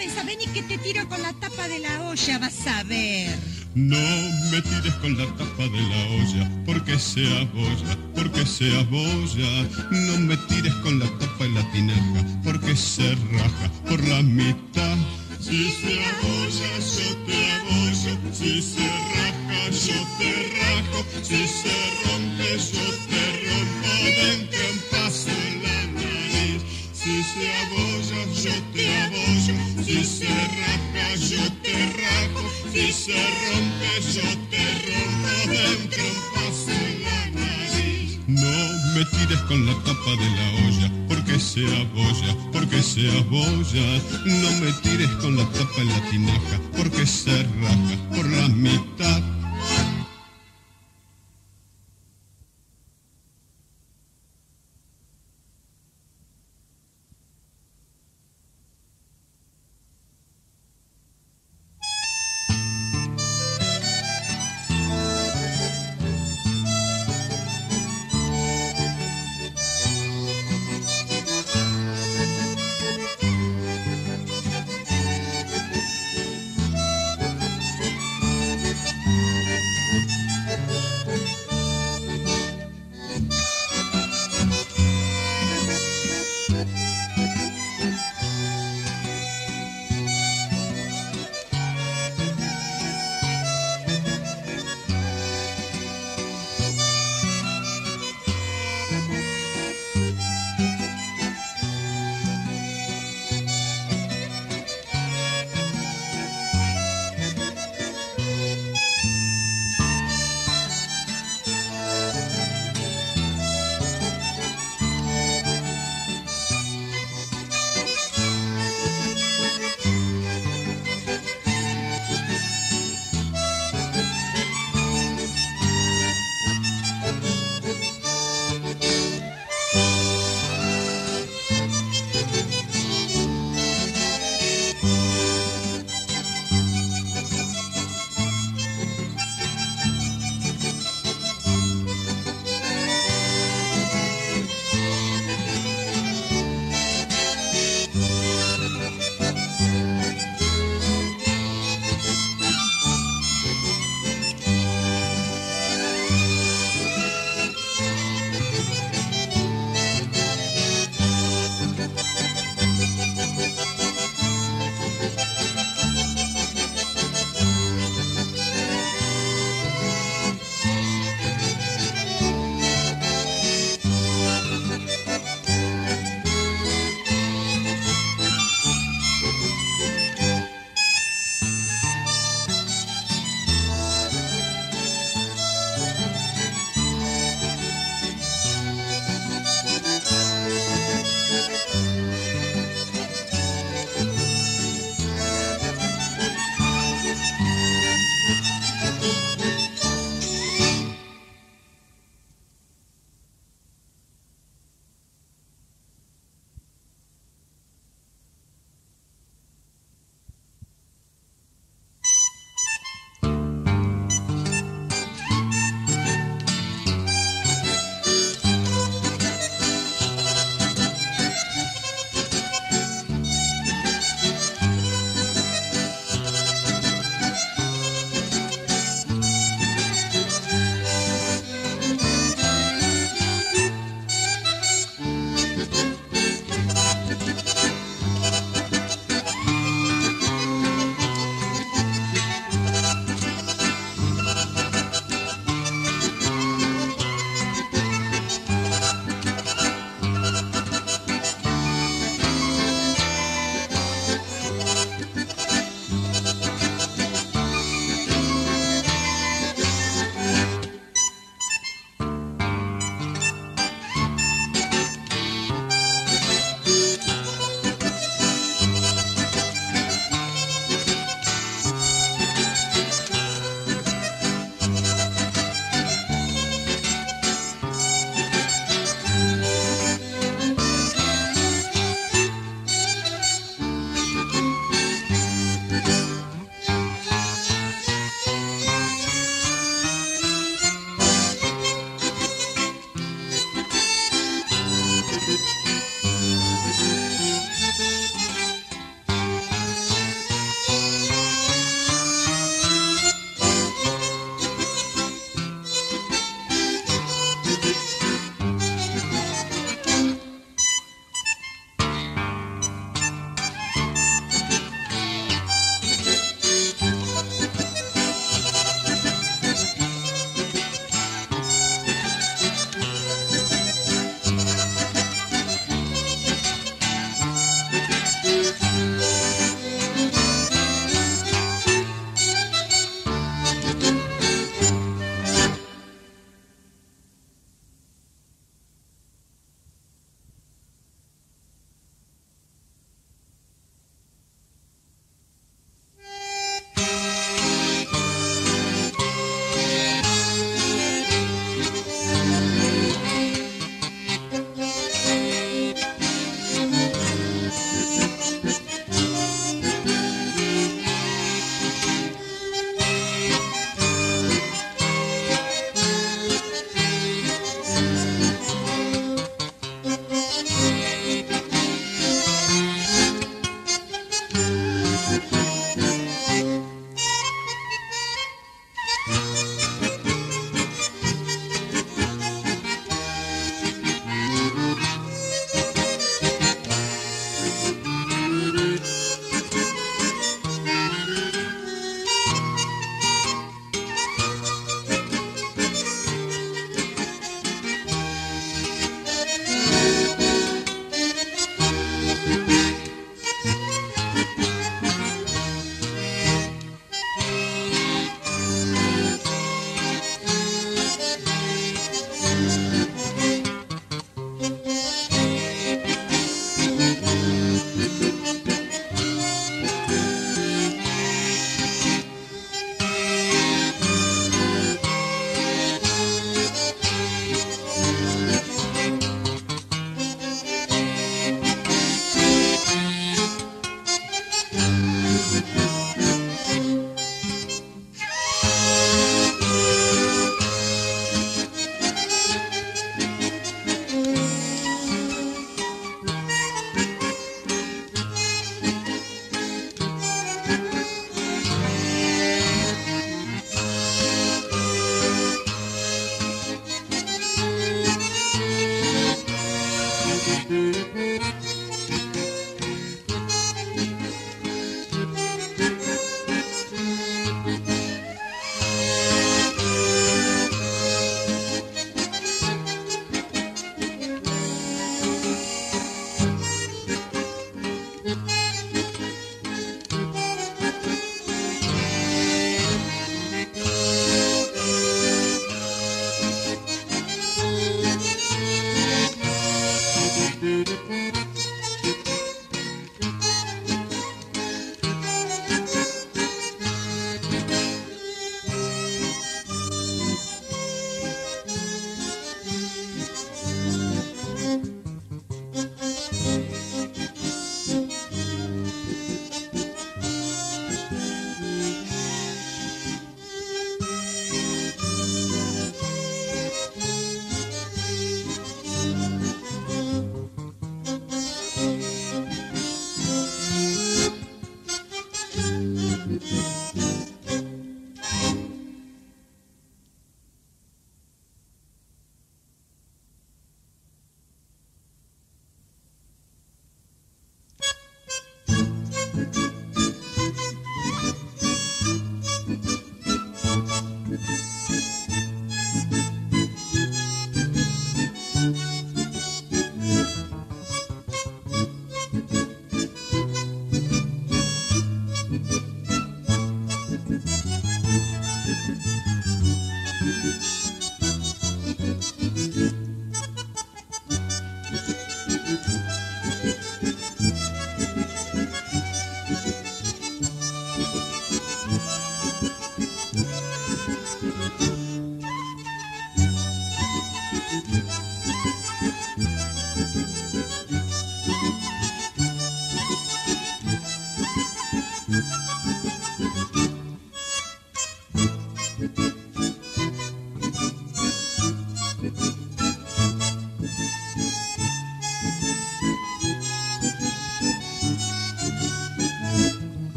vergüenza. Vení que te tiro con la tapa de la olla, vas a ver. No me tires con la tapa de la olla, porque sea boya, porque sea boya. No me tires con la tapa y la tinaja, porque se raja por la mitad. Si se abolla, yo te abollo. Si se raja, yo te rajo. Si se rompe, yo te rompo. Dentro un paso en la nariz. Si se abolla, yo te abollo. Si se raja, yo te rajo. Si se rompe, yo te rompo. Dentro un paso en la nariz. No me tires con la tapa de la olla, porque sea boya, porque sea boya. No me tires con la tapa en la tinaja, porque se raja por la mitad.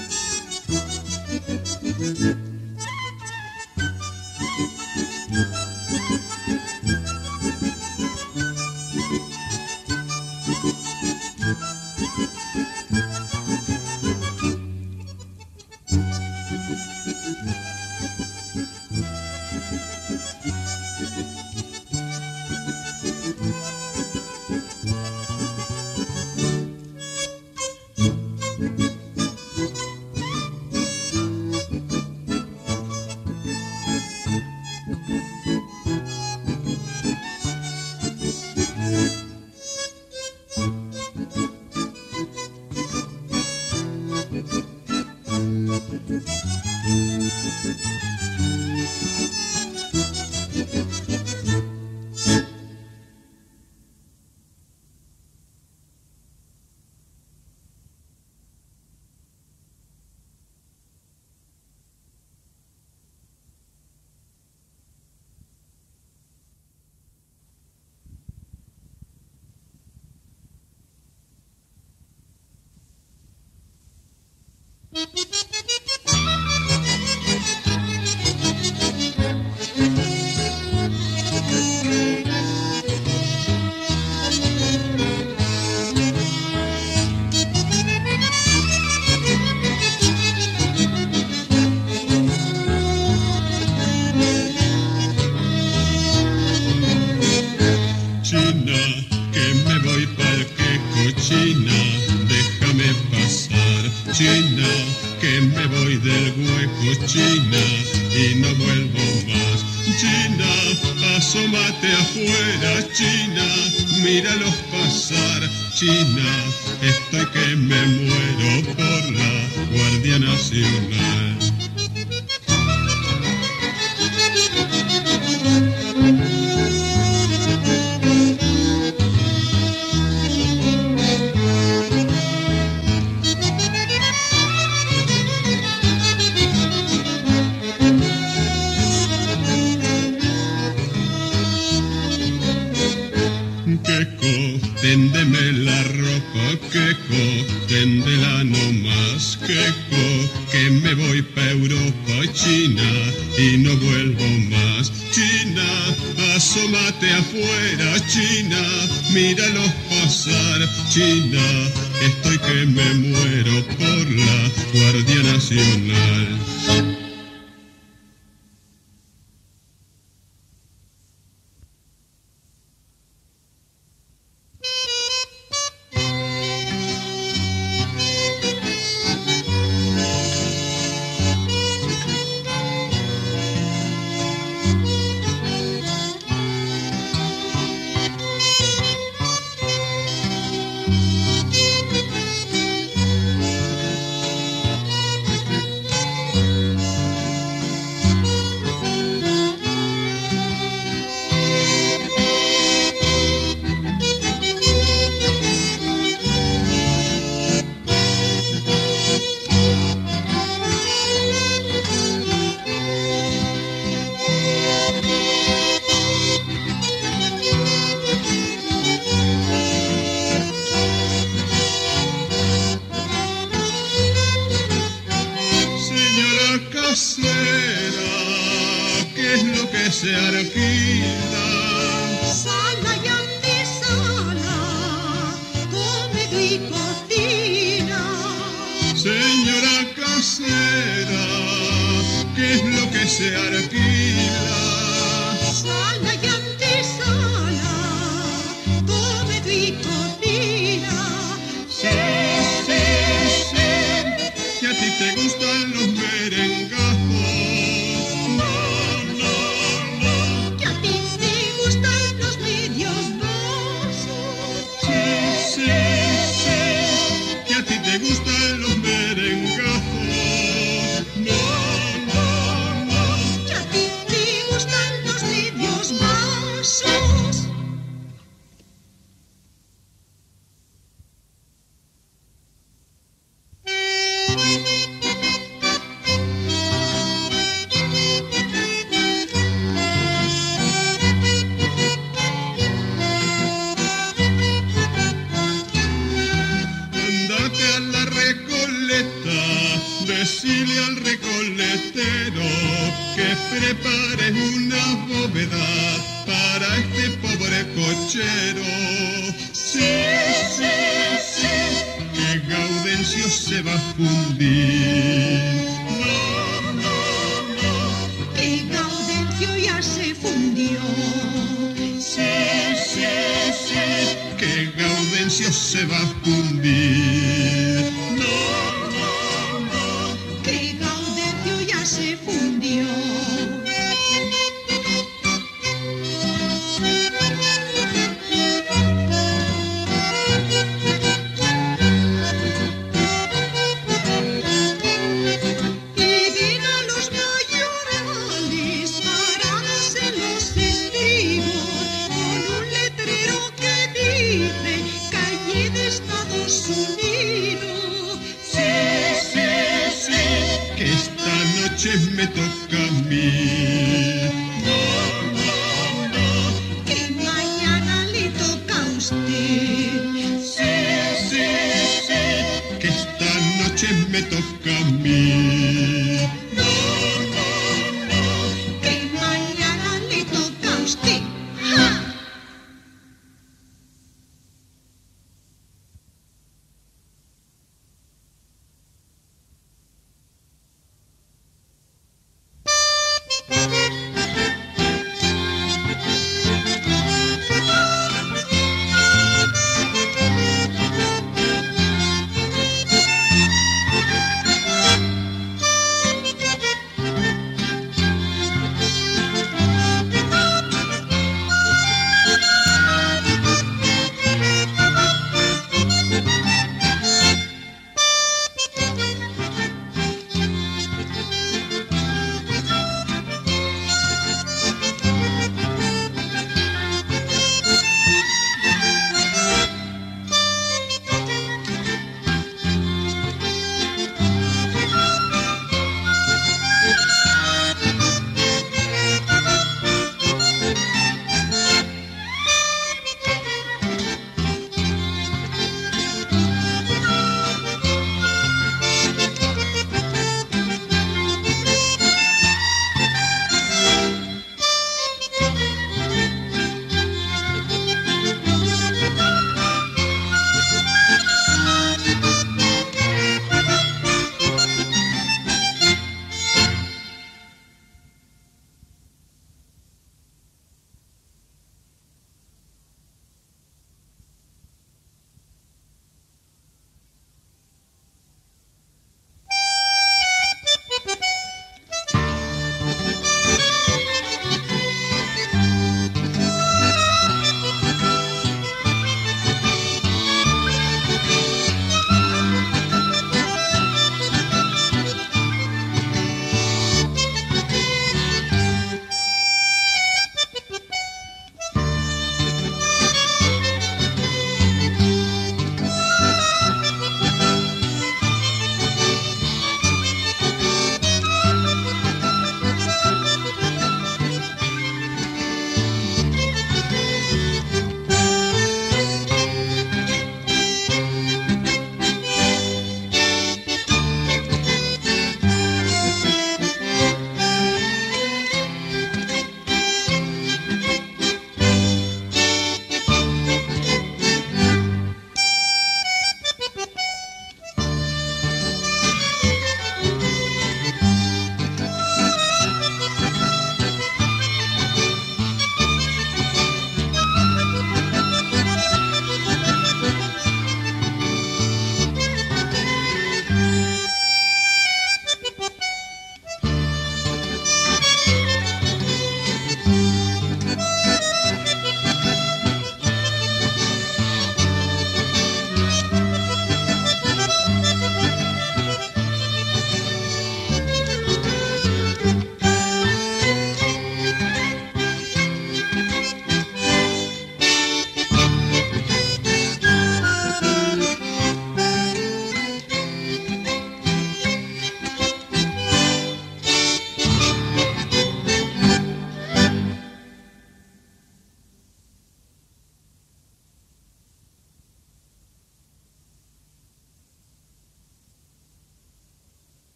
China, que me voy del hueco, China, y no vuelvo más. China, asómate afuera, China, míralos pasar. China, estoy que me muero por la Guardia Nacional. Téndeme la ropa, queco, téndela no más, queco, que me voy pa' Europa, China, y no vuelvo más. China, asómate afuera, China, míralos pasar, China, estoy que me muero por la Guardia Nacional. ¿Qué es lo que se alquila? Sala y antesala, comedor y cocina. Señora casera, ¿qué es lo que se alquila? Sala y antesala, comedor y cocina. Sí, que a ti te gustan los merengajos. ¿Te gustan los merengajos? No. Que a ti te gustan los medios vasos. Decile al recoletero que prepare una bóveda para este pobre cochero. Sí, sí, sí, que Gaudencio se va a fundir. No, no, no, que Gaudencio ya se fundió. sí, sí, sí, que Gaudencio se va a fundir. No, Que Gaudencio ya se fundió. Y ven a los mayorales parados en los estribos con un letrero que dice calle de Estados Unidos. sí, sí, sí, que esta noche me toca a mí.